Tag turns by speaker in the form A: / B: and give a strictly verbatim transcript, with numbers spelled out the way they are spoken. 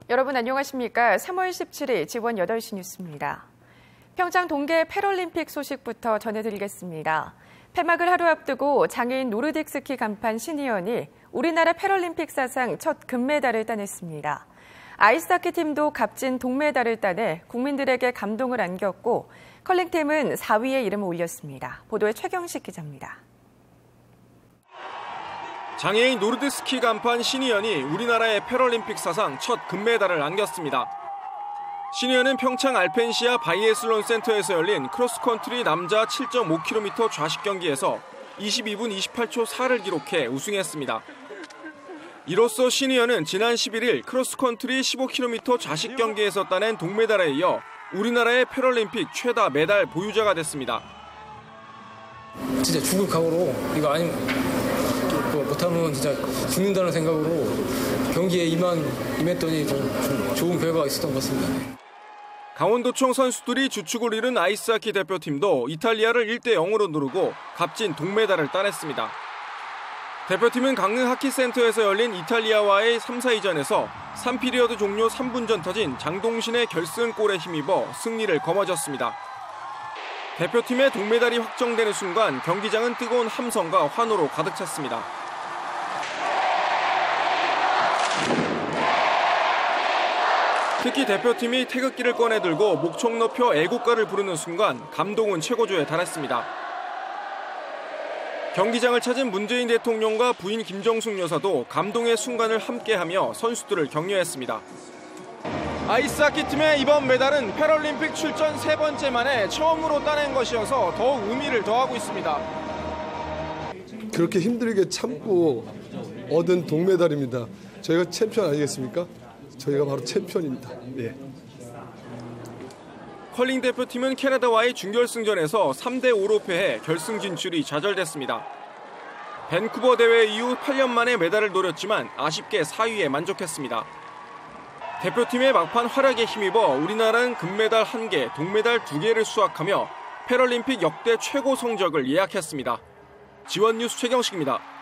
A: 여러분 안녕하십니까? 삼월 십칠일 지원 여덟 시 뉴스입니다. 평창 동계 패럴림픽 소식부터 전해드리겠습니다. 폐막을 하루 앞두고 장애인 노르딕 스키 간판 신희연이 우리나라 패럴림픽 사상 첫 금메달을 따냈습니다. 아이스하키 팀도 값진 동메달을 따내 국민들에게 감동을 안겼고 컬링팀은 사 위에 이름을 올렸습니다. 보도에 최경식 기자입니다.
B: 장애인 노르딕 스키 간판 신희연이 우리나라의 패럴림픽 사상 첫 금메달을 안겼습니다. 신희연은 평창 알펜시아 바이애슬론 센터에서 열린 크로스컨트리 남자 칠 점 오 킬로미터 좌식 경기에서 이십이 분 이십팔 초 사를 기록해 우승했습니다. 이로써 신희연은 지난 십일일 크로스컨트리 십오 킬로미터 좌식 경기에서 따낸 동메달에 이어 우리나라의 패럴림픽 최다 메달 보유자가 됐습니다.
C: 진짜 죽을 각오로 이거 아니면 못하면 진짜 죽는다는 생각으로 경기에 임한, 임했더니 좀, 좀 좋은 결과가 있었던 것 같습니다.
B: 강원도청 선수들이 주축을 이룬 아이스하키 대표팀도 이탈리아를 일 대 영으로 누르고 값진 동메달을 따냈습니다. 대표팀은 강릉 하키센터에서 열린 이탈리아와의 삼, 사위전에서 삼 피리어드 종료 삼 분 전 터진 장동신의 결승골에 힘입어 승리를 거머쥐었습니다. 대표팀의 동메달이 확정되는 순간 경기장은 뜨거운 함성과 환호로 가득 찼습니다. 특히 대표팀이 태극기를 꺼내들고 목청 높여 애국가를 부르는 순간 감동은 최고조에 달했습니다. 경기장을 찾은 문재인 대통령과 부인 김정숙 여사도 감동의 순간을 함께하며 선수들을 격려했습니다. 아이스하키 팀의 이번 메달은 패럴림픽 출전 세 번째 만에 처음으로 따낸 것이어서 더욱 의미를 더하고 있습니다.
D: 그렇게 힘들게 참고 얻은 동메달입니다. 저희가 챔피언 아니겠습니까? 저희가 바로 챔피언입니다. 네.
B: 컬링 대표팀은 캐나다와의 준결승전에서 삼 대 오로 패해 결승 진출이 좌절됐습니다. 밴쿠버 대회 이후 팔 년 만에 메달을 노렸지만 아쉽게 사 위에 만족했습니다. 대표팀의 막판 활약에 힘입어 우리나라는 금메달 한 개, 동메달 두 개를 수확하며 패럴림픽 역대 최고 성적을 예약했습니다. 지원 뉴스 최경식입니다.